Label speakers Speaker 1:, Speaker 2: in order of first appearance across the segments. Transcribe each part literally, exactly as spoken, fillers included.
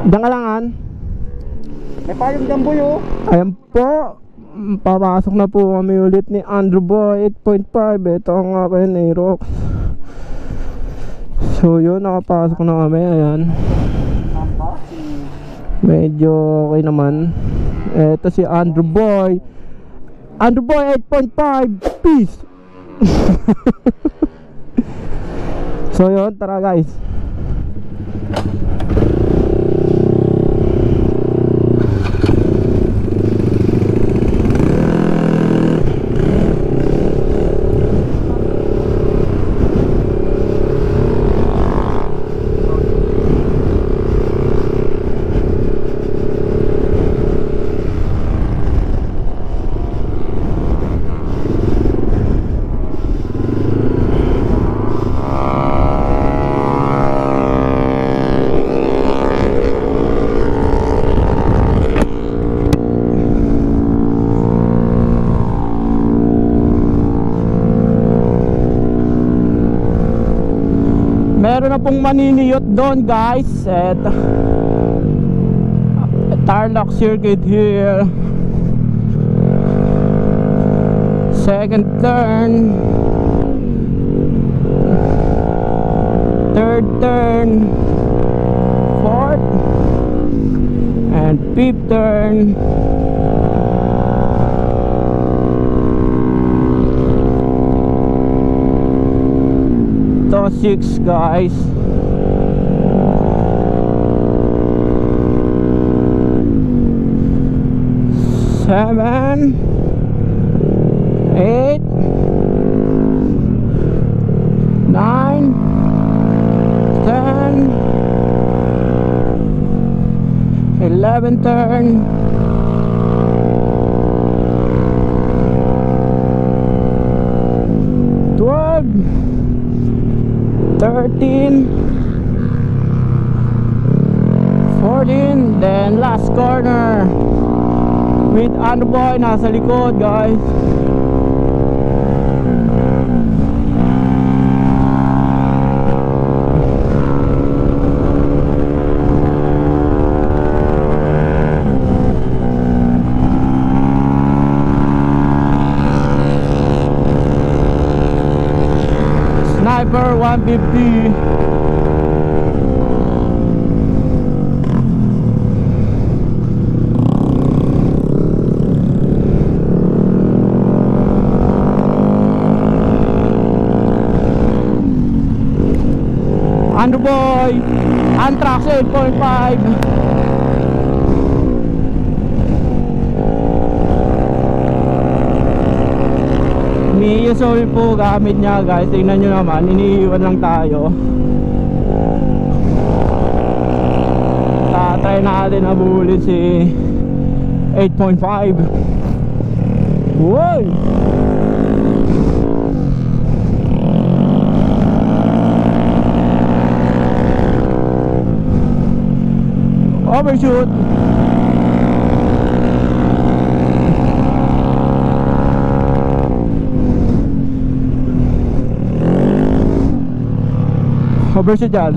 Speaker 1: Diyan ka lang, An.
Speaker 2: May payong jamboy oh.
Speaker 1: Ayan po. Papasok na po kami ulit ni Andrew Boy eight point five. Ito ang akin Aerox. So yun, nakapasok na kami. Ayan. Medyo okay naman. Ito si Andrew Boy. Andrew Boy eight point five. Peace. So yun, tara guys. Meron na pong maniniyot doon guys. At Tarlac circuit here. Second turn, third turn, fourth and fifth turn. Six guys. Seven, eight, nine, ten, eleven turn, twelve, thirteen, fourteen, then last corner with Andrew Boy nasa likod guys. Sniper one fifty. Andrew Boy Anthrax eight point five. Ni-usol po gamit niya guys. Tingnan nyo naman, iniiwan lang tayo. Tatry natin nabulin si eight point five. Woy! Overshoot. Overshoot dyan.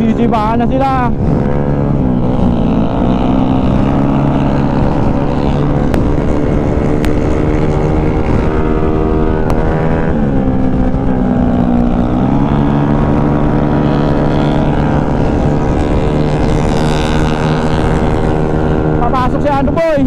Speaker 1: nagsisibahan na sila. Papasok si Andrew Boy.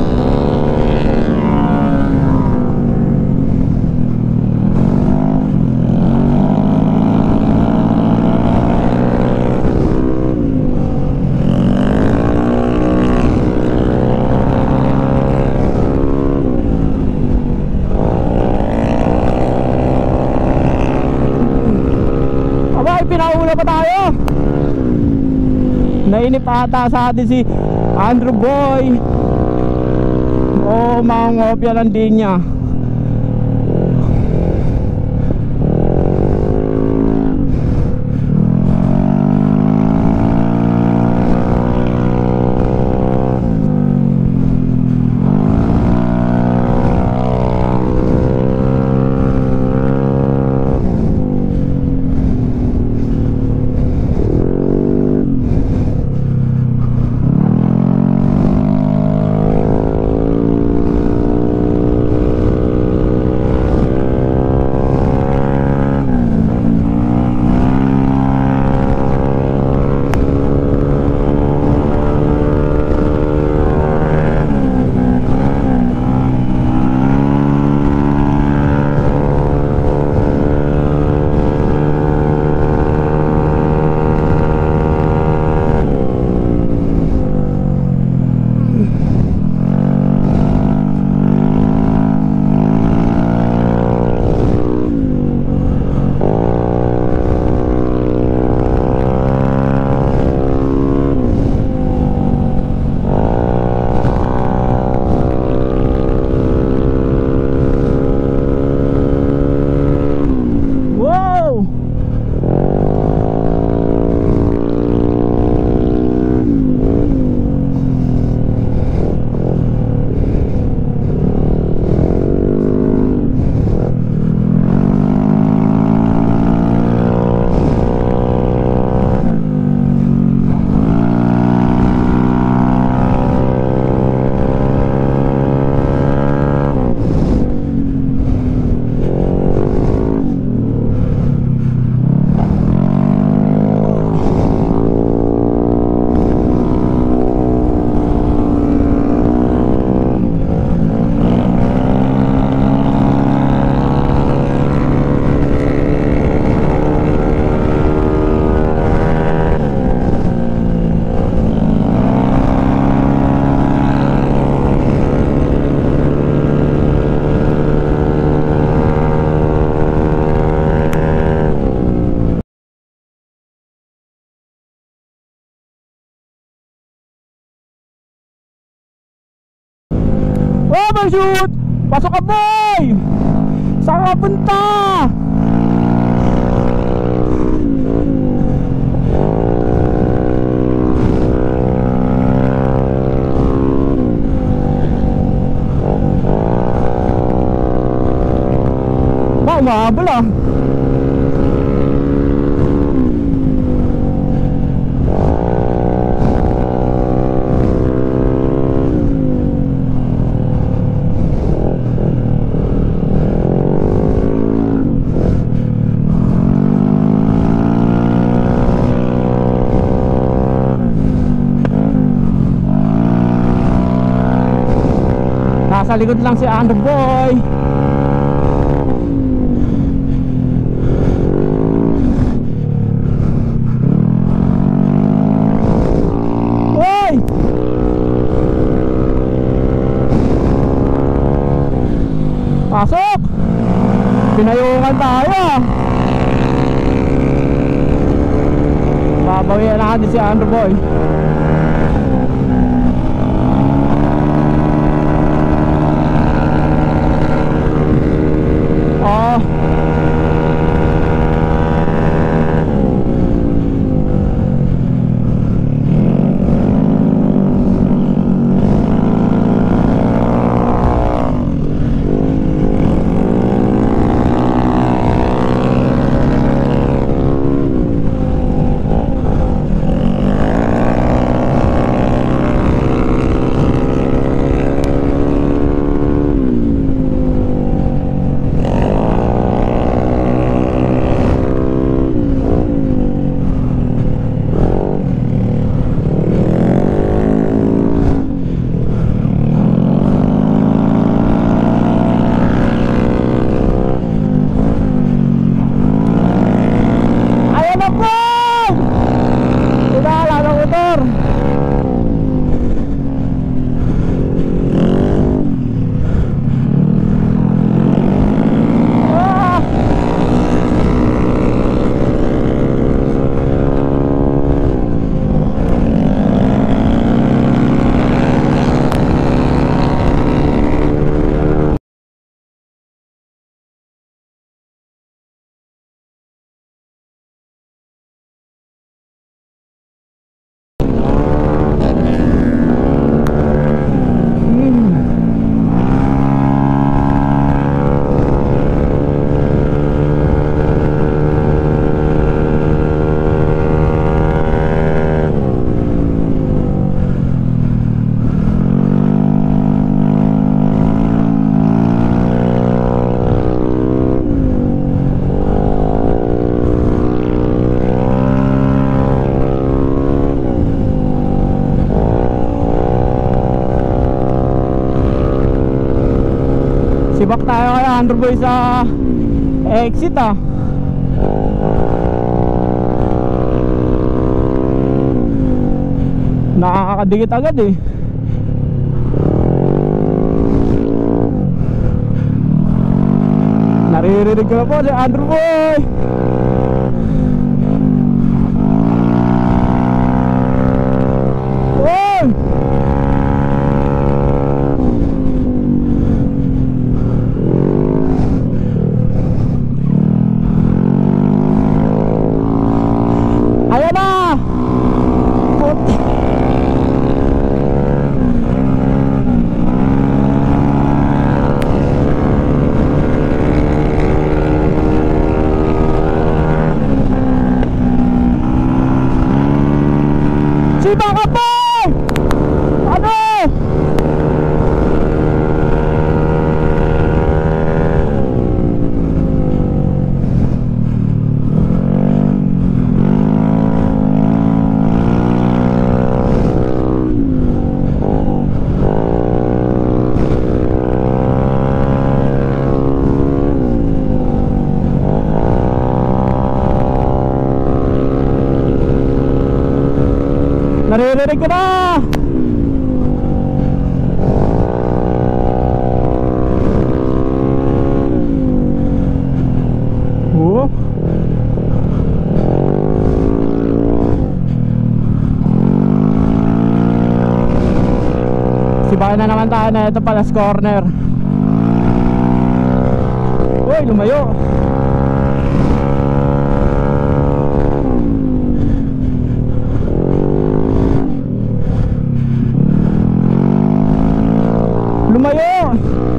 Speaker 1: Pinauna pa tayo. Nainip ata sa atin si Andrew Boy. Oh, mga ngopya lang din niya. Overshoot! Pasok ka, boy! Saan ka punta? Ba, umabal ah. Nasa likod lang si Andrew Boy. Hoy! Pasok! Pinayungan tayo. Babawian natin si Andrew Boy. Oh. Lubak tayo kay Andrew Boy sa exit ah. Nakakadikit agad eh. Naririnig ko na po si Andrew Boy. Oy! Ayan na! Puti! Sipa ka po! Ano? Naririnig ko na! Oh. Sibayan na naman tayo na ito pala sa corner. Uy, lumayo! Lumayo!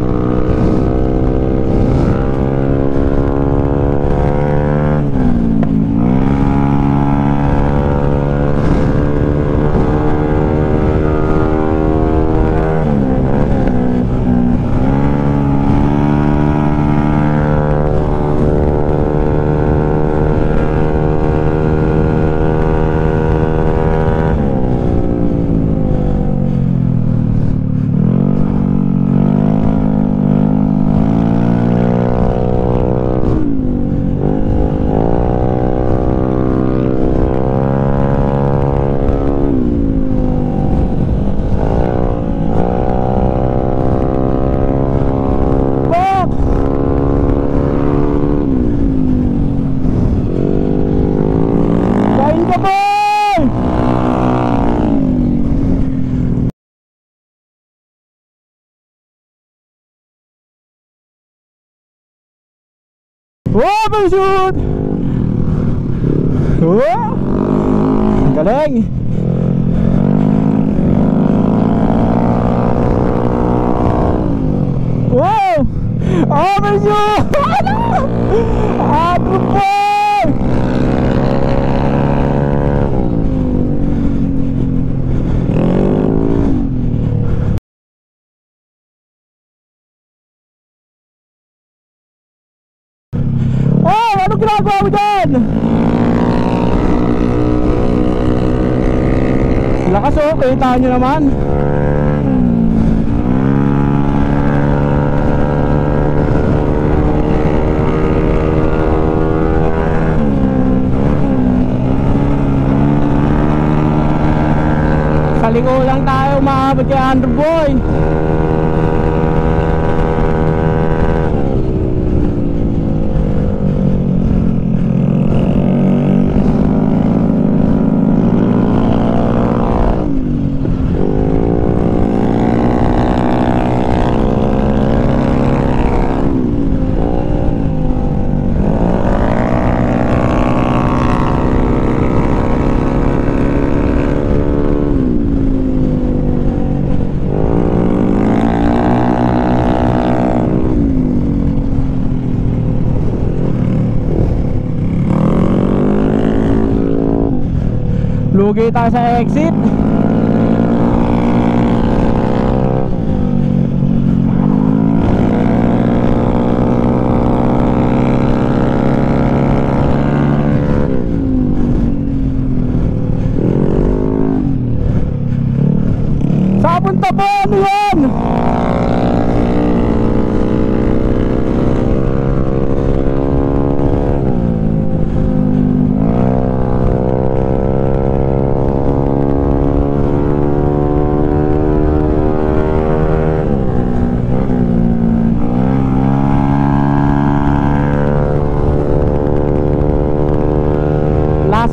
Speaker 1: Overshoot! Oh! Galing! Wow! Overshoot! Andrew Boy! Oh! Ano ginagawa mo dyan? Lakas oh, kita nyo naman. Sa liko lang tayo maabot kay Andrew Boy. Lugi tayo sa exit. Sa punta po, ano yan?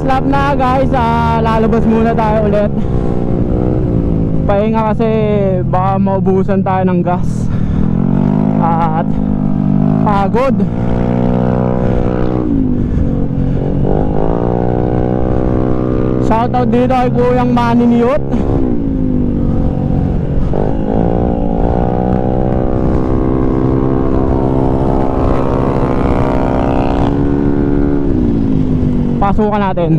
Speaker 1: lap na guys, ah, lalabas muna tayo ulit. Pahinga kasi baka maubusan tayo ng gas at pagod. Shoutout dito kay Kuyang Maniniyot. Pasukan natin.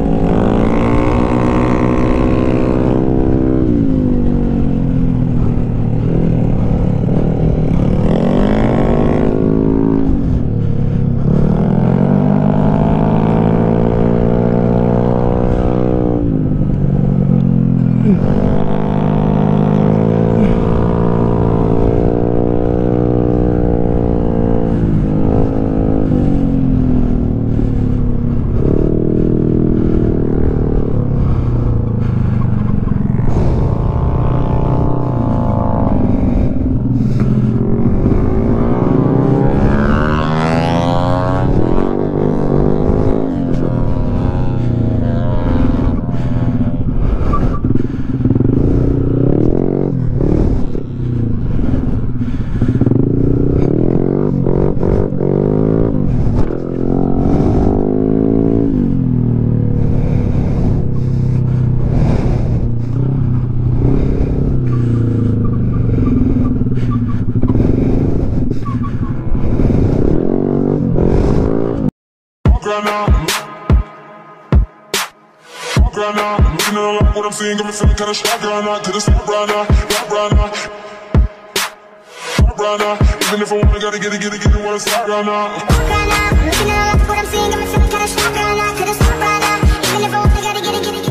Speaker 3: Looking at a lot, what I'm seeing got me feeling kinda shotgun. I could've stopped right now, stop right now, stop right now. Even if I wanna, gotta get it, get it, get it, wanna stop right now. Stop right now, looking at a lot, what I'm seeing got me feeling kinda shotgun. I could've stopped right now, even if I wanna, gotta get it, get it.